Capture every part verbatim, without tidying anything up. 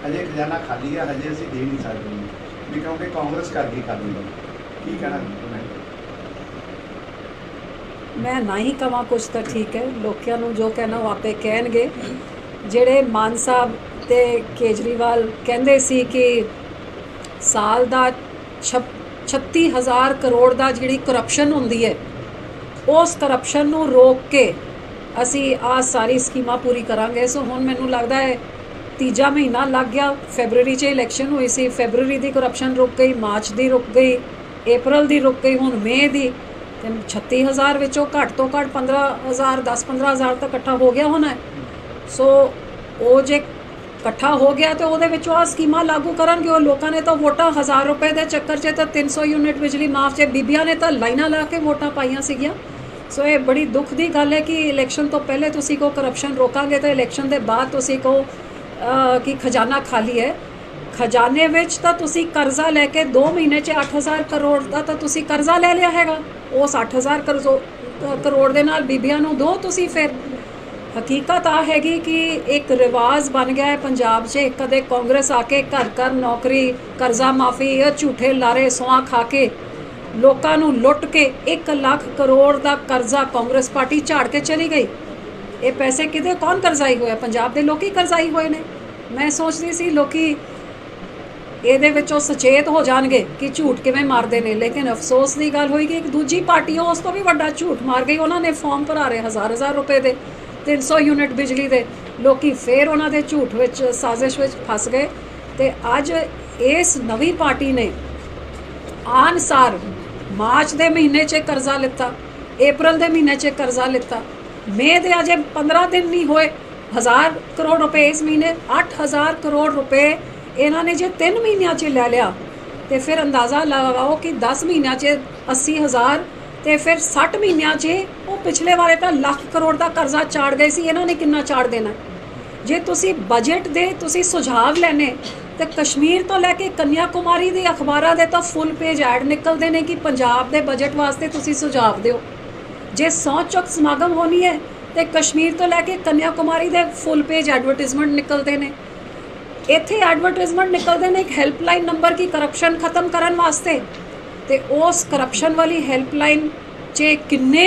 हजे खजाना खाली है, हजे असीं दे नहीं सकते भी क्योंकि कांग्रेस कर गई खाली दल। की कहना मैं ना ही कवां कुछ तो ठीक है, लोगों नूं जो कहना वो आपे कहणगे। जिहड़े मान साहब ते केजरीवाल कहंदे सी कि साल दा छप छत्ती हज़ार करोड़ दा जिहड़ी करप्शन हुंदी है, उस करप्शन नूं रोक के असी आ सारी स्कीमां पूरी करांगे। सो हुण मैनूं लगदा है तीजा महीना लग गया, फैबररी च इलैक्शन हुई सी, फैबररी दी करप्शन रुक गई, मार्च दी रुक गई, अप्रैल दी रुक गई, हुण मई दी। ਤੇ छत्ती हज़ार ਵਿੱਚੋਂ ਘੱਟ ਤੋਂ ਘੱਟ पंद्रह हज़ार दस पंद्रह हज़ार तक इकट्ठा हो गया होना है। सो ਉਹ ਜੇ ਇਕੱਠਾ ਹੋ ਗਿਆ ਤੇ ਉਹਦੇ ਵਿੱਚੋਂ ਆ ਸਕੀਮਾਂ ਲਾਗੂ ਕਰਨਗੇ। ਉਹ ਲੋਕਾਂ ਨੇ ਤਾਂ ਵੋਟਾਂ ਹਜ਼ਾਰ ਰੁਪਏ ਦੇ ਚੱਕਰ 'ਚ ਤਾਂ ਤਿੰਨ ਸੌ ਯੂਨਿਟ ਬਿਜਲੀ ਮਾਫ 'ਚ ਬੀਬੀਆਂ ਨੇ ਤਾਂ ਲਾਈਨਾਂ ਲਾ ਕੇ ਵੋਟਾਂ ਪਾਈਆਂ ਸੀਗੀਆਂ। ਸੋ ਇਹ ਬੜੀ ਦੁੱਖ ਦੀ ਗੱਲ ਹੈ ਕਿ ਇਲੈਕਸ਼ਨ ਤੋਂ ਪਹਿਲੇ ਤੁਸੀਂ ਕੋ ਕਰਪਸ਼ਨ ਰੋਕਾਂਗੇ ਤਾਂ ਇਲੈਕਸ਼ਨ ਦੇ ਬਾਅਦ ਤੁਸੀਂ ਕੋ ਕਿ ਖਜ਼ਾਨਾ ਖਾਲੀ ਹੈ। ਖਜ਼ਾਨੇ ਵਿੱਚ ਤਾਂ ਤੁਸੀਂ ਕਰਜ਼ਾ ਲੈ ਕੇ ਦੋ ਮਹੀਨੇ 'ਚ ਅੱਠ ਹਜ਼ਾਰ ਕਰੋੜ ਦਾ ਤਾਂ ਤੁਸੀਂ ਕਰਜ਼ਾ ਲੈ ਲਿਆ ਹੈਗਾ। ਉਹ ਸੱਠ ਹਜ਼ਾਰ ਕਰਜ਼ੋ ਕਰੋੜ ਦੇ ਨਾਲ ਬੀਬੀਆਂ ਨੂੰ ਦੋ ਤੁਸੀਂ। ਫਿਰ ਹਕੀਕਤ ਆ ਹੈਗੀ ਕਿ ਇੱਕ ਰਿਵਾਜ਼ ਬਣ ਗਿਆ ਹੈ ਪੰਜਾਬ 'ਚ, ਕਦੇ ਕਾਂਗਰਸ ਆ ਕੇ ਘਰ ਘਰ ਨੌਕਰੀ, ਕਰਜ਼ਾ ਮਾਫੀ, ਇਹ ਝੂਠੇ ਲਾਰੇ ਸੁਆਹ ਖਾ ਕੇ ਲੋਕਾਂ ਨੂੰ ਲੁੱਟ ਕੇ ਇੱਕ ਲੱਖ ਕਰੋੜ ਦਾ ਕਰਜ਼ਾ ਕਾਂਗਰਸ ਪਾਰਟੀ ਝਾੜ ਕੇ ਚਲੀ ਗਈ। ਇਹ ਪੈਸੇ ਕਿਤੇ ਕੌਣ ਕਰਜ਼ਾਈ ਹੋਇਆ? ਪੰਜਾਬ ਦੇ ਲੋਕੀ ਕਰਜ਼ਾਈ ਹੋਏ ਨੇ। ਮੈਂ ਸੋਚਦੀ ਸੀ ਲੋਕੀ ਇਹਦੇ ਵਿੱਚੋਂ ਸੁਚੇਤ ਹੋ ਜਾਣਗੇ ਕਿ ਝੂਠ ਕਿਵੇਂ ਮਾਰਦੇ ਨੇ, ਲੇਕਿਨ ਅਫਸੋਸ ਦੀ ਗੱਲ ਹੋਈ ਕਿ ਇੱਕ ਦੂਜੀ ਪਾਰਟੀ ਉਸ ਤੋਂ ਵੀ ਵੱਡਾ ਝੂਠ ਮਾਰ ਗਈ। ਉਹਨਾਂ ਨੇ ਫਾਰਮ ਭਰਾ ਰਹੇ ਹਜ਼ਾਰ ਹਜ਼ਾਰ ਰੁਪਏ ਦੇ, ਤਿੰਨ ਸੌ ਯੂਨਿਟ ਬਿਜਲੀ ਦੇ। ਲੋਕੀ ਫੇਰ ਉਹਨਾਂ ਦੇ ਝੂਠ ਵਿੱਚ, ਸਾਜ਼ਿਸ਼ ਵਿੱਚ ਫਸ ਗਏ। ਤੇ ਅੱਜ ਇਸ ਨਵੀਂ ਪਾਰਟੀ ਨੇ ਆਨਸਾਰ ਮਾਰਚ ਦੇ ਮਹੀਨੇ 'ਚ ਕਰਜ਼ਾ ਲਿੱਤਾ, ਅਪ੍ਰੈਲ ਦੇ ਮਹੀਨੇ 'ਚ ਕਰਜ਼ਾ ਲਿੱਤਾ, ਮਈ ਦੇ ਅਜੇ ਪੰਦਰਾਂ ਦਿਨ ਨਹੀਂ ਹੋਏ, ਹਜ਼ਾਰ ਕਰੋੜ ਰੁਪਏ ਇਸ ਮਹੀਨੇ, ਅੱਠ ਹਜ਼ਾਰ ਕਰੋੜ ਰੁਪਏ ਇਹਨਾਂ ਨੇ ਜੇ ਤਿੰਨ ਮਹੀਨਿਆਂ 'ਚ ਲੈ ਲਿਆ ਤੇ ਫਿਰ ਅੰਦਾਜ਼ਾ ਲਗਾਓ ਕਿ ਦਸ ਮਹੀਨਿਆਂ 'ਚ ਅੱਸੀ ਹਜ਼ਾਰ ਤੇ ਫਿਰ ਸੱਠ ਮਹੀਨਿਆਂ 'ਚ ਉਹ ਪਿਛਲੇ ਵਾਲੇ ਤਾਂ ਲੱਖ ਕਰੋੜ ਦਾ ਕਰਜ਼ਾ ਚਾੜ ਗਏ ਸੀ। ਇਹਨਾਂ ਨੇ ਕਿੰਨਾ ਚਾੜ ਦੇਣਾ? ਜੇ ਤੁਸੀਂ ਬਜਟ ਦੇ ਤੁਸੀਂ ਸੁਝਾਅ ਲੈਣੇ ਤੇ ਕਸ਼ਮੀਰ ਤੋਂ ਲੈ ਕੇ ਕੰਨਿਆ ਕੁਮਾਰੀ ਦੇ ਅਖਬਾਰਾਂ ਦੇ ਤਾਂ ਫੁੱਲ ਪੇਜ ਐਡ ਨਿਕਲਦੇ ਨੇ ਕਿ ਪੰਜਾਬ ਦੇ ਬਜਟ ਵਾਸਤੇ ਤੁਸੀਂ ਸੁਝਾਅ ਦਿਓ। ਜੇ ਸੌ ਚੁੱਕ ਸਮਾਗਮ ਹੋਣੀ ਹੈ ਤੇ ਕਸ਼ਮੀਰ ਤੋਂ ਲੈ ਕੇ ਕੰਨਿਆ ਕੁਮਾਰੀ ਦੇ ਫੁੱਲ ਪੇਜ ਐਡਵਰਟਾਈਜ਼ਮੈਂਟ ਨਿਕਲਦੇ ਨੇ। ਇੱਥੇ ਐਡਵਰਟਾਈਜ਼ਮੈਂਟ ਨਿਕਲਦੇ ਨੇ ਇੱਕ ਹੈਲਪਲਾਈਨ ਨੰਬਰ ਕੀ ਕਰਪਸ਼ਨ ਖਤਮ ਕਰਨ ਵਾਸਤੇ। ਤੇ ਉਸ ਕਰਪਸ਼ਨ ਵਾਲੀ ਹੈਲਪਲਾਈਨ 'ਚ ਕਿੰਨੇ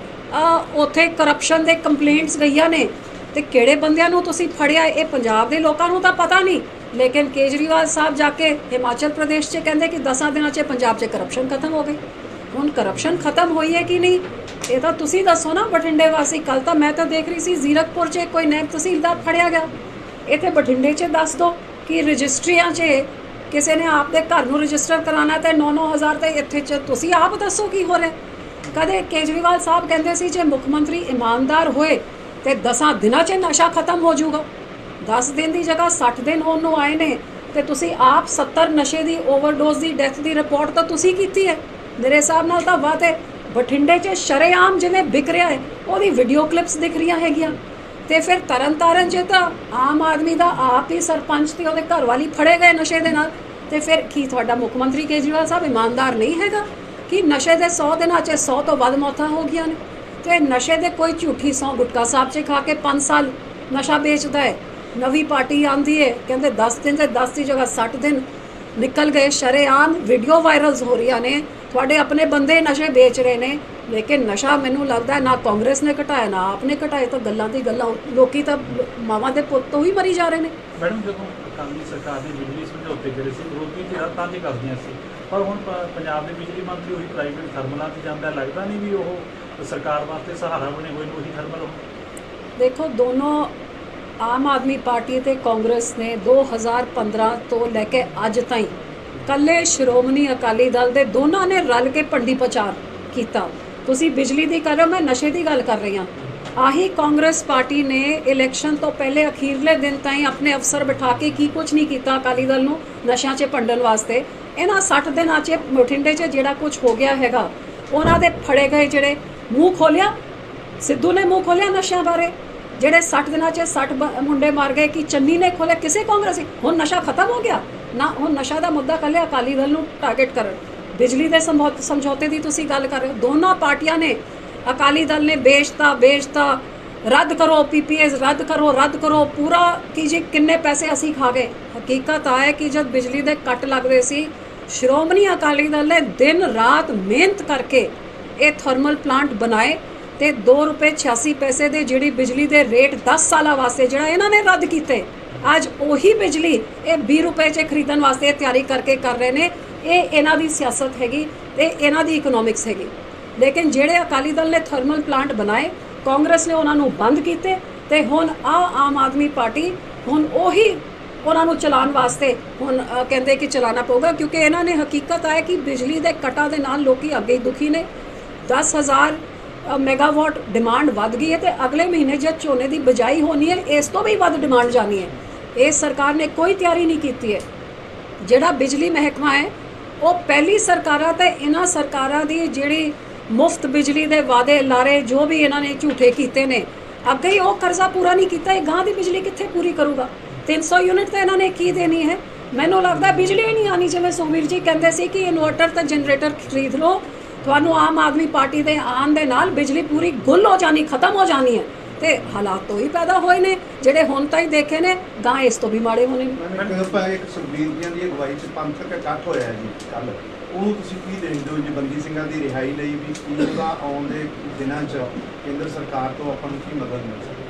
ਉੱਥੇ ਕਰਪਸ਼ਨ ਦੇ ਕੰਪਲੇਂਟਸ ਗਈਆਂ ਨੇ ਤੇ ਕਿਹੜੇ ਬੰਦਿਆਂ ਨੂੰ ਤੁਸੀਂ ਫੜਿਆ? ਇਹ ਪੰਜਾਬ ਦੇ ਲੋਕਾਂ ਨੂੰ ਤਾਂ ਪਤਾ ਨਹੀਂ, ਲੇਕਿਨ ਕੇਜਰੀਵਾਲ ਸਾਹਿਬ ਜਾ ਕੇ ਹਿਮਾਚਲ ਪ੍ਰਦੇਸ਼ 'ਚ ਕਹਿੰਦੇ ਕਿ ਦਸਾਂ ਦਿਨਾਂ 'ਚ ਪੰਜਾਬ 'ਚ ਕਰਪਸ਼ਨ ਖਤਮ ਹੋ ਗਈ। ਹੁਣ ਕਰਪਸ਼ਨ ਖਤਮ ਹੋਈ ਹੈ ਕਿ ਨਹੀਂ ਇਹ ਤਾਂ ਤੁਸੀਂ ਦੱਸੋ ਨਾ ਬਠਿੰਡੇ ਵਾਸੀ। ਕੱਲ ਤਾਂ ਮੈਂ ਤਾਂ ਦੇਖ ਰਹੀ ਸੀ ਜ਼ੀਰਕਪੁਰ 'ਚ ਕੋਈ ਨਾਇਬ ਤਹਿਸੀਲਦਾਰ ਫੜਿਆ ਗਿਆ। ਇੱਥੇ ਬਠਿੰਡੇ 'ਚ ਦੱਸ ਦਿਓ ਕਿ ਰਜਿਸਟਰੀਆਂ 'ਚ ਕਿਸੇ ਨੇ ਆਪਦੇ ਘਰ ਨੂੰ ਰਜਿਸਟਰ ਕਰਾਉਣਾ ਤੇ ਨੌ ਨੌ ਹਜ਼ਾਰ ਤੇ ਇੱਥੇ 'ਚ ਤੁਸੀਂ ਆਪ ਦੱਸੋ ਕੀ ਹੋ ਰਿਹਾ? ਕਦੇ ਕੇਜਰੀਵਾਲ ਸਾਹਿਬ ਕਹਿੰਦੇ ਸੀ ਜੇ ਮੁੱਖ ਮੰਤਰੀ ਇਮਾਨਦਾਰ ਹੋਏ ਤੇ ਦਸਾਂ ਦਿਨਾਂ 'ਚ ਨਸ਼ਾ ਖਤਮ ਹੋ ਜਾਊਗਾ। ਦਸ ਦਿਨ ਦੀ ਜਗ੍ਹਾ ਸੱਠ ਦਿਨ ਹੋਣ ਨੂੰ ਆਏ ਨੇ ਤੇ ਤੁਸੀਂ ਆਪ ਸੱਤਰ ਨਸ਼ੇ ਦੀ ਓਵਰਡੋਜ਼ ਦੀ ਡੈਥ ਦੀ ਰਿਪੋਰਟ ਤਾਂ ਤੁਸੀਂ ਕੀਤੀ ਹੈ। ਮੇਰੇ ਹਿਸਾਬ ਨਾਲ ਤਾਂ ਵਾਹ ਤੇ ਬਠਿੰਡੇ 'ਚ ਸ਼ਰੇਆਮ ਜਿਵੇਂ ਵਿਕ ਰਿਹਾ ਹੈ ਉਹਦੀ ਵੀਡੀਓ ਕਲਿੱਪਸ ਦਿਖ ਰਹੀਆਂ ਹੈਗੀਆਂ। ਤੇ ਫਿਰ ਤਰਨ ਤਾਰਨ 'ਚ ਤਾਂ ਆਮ ਆਦਮੀ ਦਾ ਆਪ ਹੀ ਸਰਪੰਚ ਤੇ ਉਹਦੇ ਘਰ ਵਾਲੀ ਫੜੇ ਗਏ ਨਸ਼ੇ ਦੇ ਨਾਲ। ਤੇ ਫਿਰ ਕੀ ਤੁਹਾਡਾ ਮੁੱਖ ਮੰਤਰੀ ਕੇਜਰੀਵਾਲ ਸਾਹਿਬ ਇਮਾਨਦਾਰ ਨਹੀਂ ਹੈਗਾ ਕਿ ਨਸ਼ੇ ਦੇ ਸੌ ਦਿਨਾਂ 'ਚ ਸੌ ਤੋਂ ਵੱਧ ਮੌਤਾਂ ਹੋ ਗਈਆਂ ਨੇ? ਤੇ ਨਸ਼ੇ ਦੇ ਕੋਈ ਝੂਠੀ ਸੌ ਗੁਟਕਾ ਸਾਹਿਬ 'ਚ ਖਾ ਕੇ ਪੰਜ ਸਾਲ ਨਸ਼ਾ ਵੇਚਦਾ ਹੈ। ਨਵੀਂ ਪਾਰਟੀ ਆਉਂਦੀ ਹੈ ਕਹਿੰਦੇ ਦਸ ਦਿਨ ਤੇ ਦਸ ਦੀ ਜਗ੍ਹਾ ਸੱਠ ਦਿਨ ਨਿਕਲ ਗਏ। ਸ਼ਰੇਆਮ ਵੀਡੀਓ ਵਾਇਰਲਸ ਹੋ ਰਹੀਆਂ ਨੇ, ਤੁਹਾਡੇ ਆਪਣੇ ਬੰਦੇ ਨਸ਼ੇ ਵੇਚ ਰਹੇ ਨੇ। ਲੇਕਿਨ ਨਸ਼ਾ ਮੈਨੂੰ ਲੱਗਦਾ ਨਾ ਕਾਂਗਰਸ ਨੇ ਘਟਾਇਆ ਨਾ ਆਪ ਨੇ ਘਟਾਇਆ। ਤਾਂ ਗੱਲਾਂ ਦੀ ਗੱਲਾਂ, ਲੋਕੀ ਤਾਂ ਮਾਵਾਂ ਦੇ ਪੁੱਤ ਤੋਂ ਹੀ ਮਰੀ ਜਾ ਰਹੇ ਨੇ। ਮੈਡਮ ਜਦੋਂ ਅਕਾਲੀ ਸਰਕਾਰ ਨੇ ਬਿਜਲੀ ਸਮਝੌਤੇ ਕਰੇ ਸੀ ਵਿਰੋਧੀ ਧਿਰਾਂ ਤਾਂ ਜੇ ਕਰਦੀਆਂ ਸੀ, ਪਰ ਹੁਣ ਪੰਜਾਬ ਦੇ ਬਿਜਲੀ ਮੰਤਰੀ ਉਹੀ ਪ੍ਰਾਈਵੇਟ ਥਰਮਲਾਂ 'ਚ ਜਾਂਦਾ। ਲੱਗਦਾ ਨਹੀਂ ਵੀ ਉਹ ਸਰਕਾਰ ਵਾਸਤੇ ਸਹਾਰਾ ਬਣੇ ਹੋਏ ਨੇ ਉਹੀ ਥਰਮਲ? ਦੇਖੋ ਦੋਨੋਂ ਆਮ ਆਦਮੀ ਪਾਰਟੀ ਤੇ ਕਾਂਗਰਸ ਨੇ ਦੋ ਹਜ਼ਾਰ ਪੰਦਰਾਂ ਤੋਂ ਲੈ ਕੇ ਅੱਜ ਤਾਈਂ ਕੱਲੇ ਸ਼੍ਰੋਮਣੀ ਅਕਾਲੀ ਦਲ ਦੇ ਦੋਨਾਂ ਨੇ ਰਲ ਕੇ ਭੰਡੀ ਪ੍ਰਚਾਰ ਕੀਤਾ। ਤੁਸੀਂ ਬਿਜਲੀ ਦੀ ਕਰ ਰਹੇ ਹੋ, ਮੈਂ ਨਸ਼ੇ ਦੀ ਗੱਲ ਕਰ ਰਹੀ ਹਾਂ। ਆਹੀ ਕਾਂਗਰਸ ਪਾਰਟੀ ਨੇ ਇਲੈਕਸ਼ਨ ਤੋਂ ਪਹਿਲੇ ਅਖੀਰਲੇ ਦਿਨ ਤਾਈਂ ਆਪਣੇ ਅਫਸਰ ਬਿਠਾ ਕੇ ਕੀ ਕੁਝ ਨਹੀਂ ਕੀਤਾ ਅਕਾਲੀ ਦਲ ਨੂੰ ਨਸ਼ਿਆਂ 'ਚ ਭੰਡਣ ਵਾਸਤੇ। ਇਹਨਾਂ ਸੱਠ ਦਿਨਾਂ 'ਚ ਬਠਿੰਡੇ 'ਚ ਜਿਹੜਾ ਕੁਝ ਹੋ ਗਿਆ ਹੈਗਾ, ਉਹਨਾਂ ਦੇ ਫੜੇ ਗਏ ਜਿਹੜੇ ਮੂੰਹ ਖੋਲਿਆ, ਸਿੱਧੂ ਨੇ ਮੂੰਹ ਖੋਲਿਆ ਨਸ਼ਿਆਂ ਬਾਰੇ। ਜਿਹੜੇ ਸੱਠ ਦਿਨਾਂ 'ਚ ਸੱਠ ਮੁੰਡੇ ਮਾਰ ਗਏ ਕਿ ਚੰਨੀ ਨੇ ਖੋਲਿਆ? ਕਿਸੇ ਕਾਂਗਰਸੀ? ਹੁਣ ਨਸ਼ਾ ਖਤਮ ਹੋ ਗਿਆ ਨਾ? ਹੁਣ ਨਸ਼ਾ ਦਾ ਮੁੱਦਾ ਕੱਲੇ ਅਕਾਲੀ ਦਲ ਨੂੰ ਟਾਰਗੇਟ ਕਰਨ। ਬਿਜਲੀ ਦੇ ਸਮਝੌਤੇ ਦੀ ਤੁਸੀਂ ਗੱਲ ਕਰ ਰਹੇ ਹੋ, ਦੋਨਾਂ ਪਾਰਟੀਆਂ ਨੇ। ਅਕਾਲੀ ਦਲ ਨੇ ਵੇਚਤਾ ਵੇਚਤਾ रद्द करो, पीपीएस रद्द करो, रद्द करो पूरा कि जी किन्ने पैसे असी खा गए। हकीकत आ है कि जब बिजली के कट लगते सी, श्रोमणी अकाली दल ने दिन रात मेहनत करके ये थर्मल प्लांट बनाए ते दो रुपये छियासी पैसे दे जिहड़ी बिजली दे रेट दस साल वास्ते जिहड़ा इन्हां ने रद्द कीते, अज उही बिजली ये बीस रुपये च खरीदण वास्ते तैयारी करके कर रहे ने। ये इन्हां दी सियासत हैगी ते इन्हां दी इकोनॉमिक्स हैगी। लेकिन जिहड़े अकाली दल ने थर्मल प्लांट बनाए, कांग्रेस ने उन्होंने बंद किए ते हुण आ आम आदमी पार्टी हुण उही उन्होंने चलाउण वास्ते हुण कहते कि चलाना पऊगा, क्योंकि इन्होंने हकीकत है कि बिजली के कटां दे नाल लोकी अगे ही दुखी ने। दस हज़ार मैगावाट डिमांड वध गई है तो अगले महीने जब झोने की बिजाई होनी है इस तो भी वध डिमांड जानी है। इस सरकार ने कोई तैयारी नहीं की है। जिहड़ा बिजली महकमा है वो पहली सरकारां ते इन्हां सरकारां दी जिहड़ी मुफ्त बिजली के वादे लारे जो भी इन्होंने झूठे किए ने, अगे ही वो कर्जा पूरा नहीं किया, गांह की बिजली कित्थे पूरी करूगा। तीन सौ यूनिट तो इन्होंने की देनी है, मैनू लगता बिजली ही नहीं आनी। जिवें सुखबीर जी कहते सी कि इन्वर्टर तो जनरेटर खरीद लो, तुहानू आम आदमी पार्टी के आन दे नाल बिजली पूरी गुल हो जानी, खत्म हो जानी है। तो हालात तो ही पैदा होए ने जिहड़े हुण ताईं देखे ने, गांह इस तो भी माड़े होने। एक सुखबीर जी की अगवाई च पंथक इकट्ठ होया जी कल, ਉਹਨੂੰ ਤੁਸੀਂ ਕੀ ਦੇਖਦੇ ਹੋ ਜੀ? ਬੰਦੀ ਸਿੰਘਾਂ ਦੀ ਰਿਹਾਈ ਲਈ ਵੀ ਪੂਰਾ ਆਉਣ ਦੇ ਦਿਨਾਂ 'ਚ ਕੇਂਦਰ ਸਰਕਾਰ ਤੋਂ ਆਪਾਂ ਨੂੰ ਕੀ ਮਦਦ ਮਿਲ ਸਕਦੀ?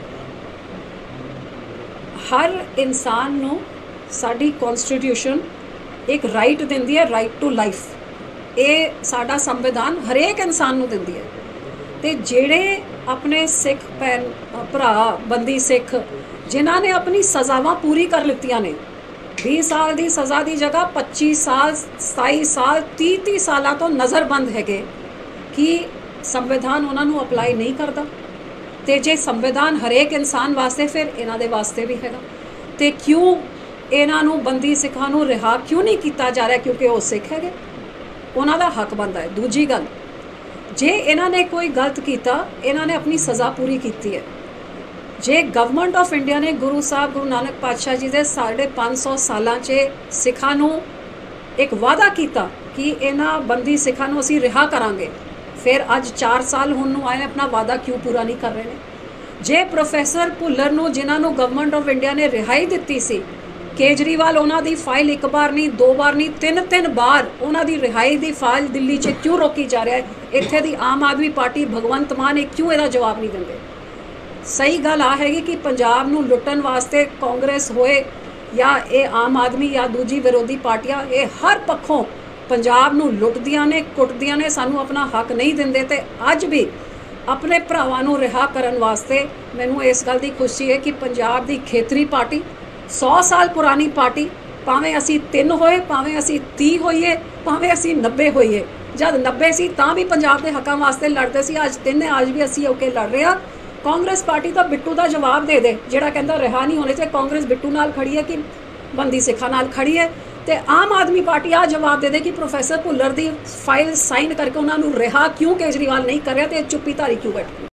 हर इंसान नू साडी कॉन्स्टिट्यूशन एक राइट दिंदी है, राइट टू लाइफ। ये साडा संविधान हरेक इंसान नू दिंदी है। ते जेड़े अपने सिख भैन भरा बंदी सिख जिन्हां ने अपनी सज़ावां पूरी कर लित्तियां ने, बीस साल की सज़ा की जगह पच्चीस साल सताई साल तीह तीह साल तो नज़रबंद है कि संविधान उन्होंने अपलाई नहीं करता। तो जे संविधान हरेक इंसान वास्ते फिर इन्हां दे वास्ते भी हैगा। तो क्यों इन्हों बंदी सिखां नूं रिहा क्यों नहीं किया जा रहा? क्योंकि वो सिख है, उन्हां दा हक बनता है। दूजी गल, जे इन्हां ने कोई गलत किया, इन्हां ने अपनी सज़ा पूरी की है। जे गवर्नमेंट ऑफ इंडिया ने गुरु साहब गुरु नानक पातशाह जी के साढ़े पाँच सौ सालों से सिखां नूं एक वादा किया कि इन्हां बंदी सिखां नूं असीं रिहा करांगे, फिर अज चार साल हुण नूं आए अपना वादा क्यों पूरा नहीं कर रहे हैं? जे प्रोफैसर भुल्लर नूं जिन्हां नूं गवर्नमेंट ऑफ इंडिया ने रिहाई दित्ती सी, केजरीवाल उन्हां दी फाइल एक बार नहीं दो बार नहीं तीन तीन बार उन्हां दी रिहाई दी फाइल दिल्ली च क्यों रोकी जा रहा है? इत्थे दी आम आदमी पार्टी भगवंत मान है क्यों इहदा जवाब नहीं दिंदे? सही गल आ हैगी कि पंजाब नूं लुट्टण वास्ते कांग्रेस होए या ये आम आदमी या दूजी विरोधी पार्टियां, ये हर पक्षों पंजाब नूं लुटदियां ने, कुटदियां ने, सानू अपना हक नहीं दिंदे। ते अज भी अपने भरावां नूं रिहा करन वास्ते मैनूं इस गल दी खुशी है कि पंजाब दी खेतरी पार्टी सौ साल पुरानी पार्टी, भावें असी तीन होए, भावें असी तीह होईए, भावें असी नब्बे होईए, जब नब्बे सी तां भी पंजाब दे हकां वास्ते लड़दे सी, अज तीन अज भी असी होके लड़ रहे हां। कांग्रेस पार्टी तो बिट्टू का जवाब दे दे जिहड़ा कहंदा रिहा नहीं होने चाहिए। कांग्रेस बिट्टू नाल खड़ी है कि बंदी सिखां नाल खड़ी है? तो आम आदमी पार्टी आ जवाब दे दे कि प्रोफैसर भुल्लर की फाइल साइन करके उन्होंने रिहा क्यों केजरीवाल नहीं कर रहा, तो चुप्पी धारी क्यों बैठी?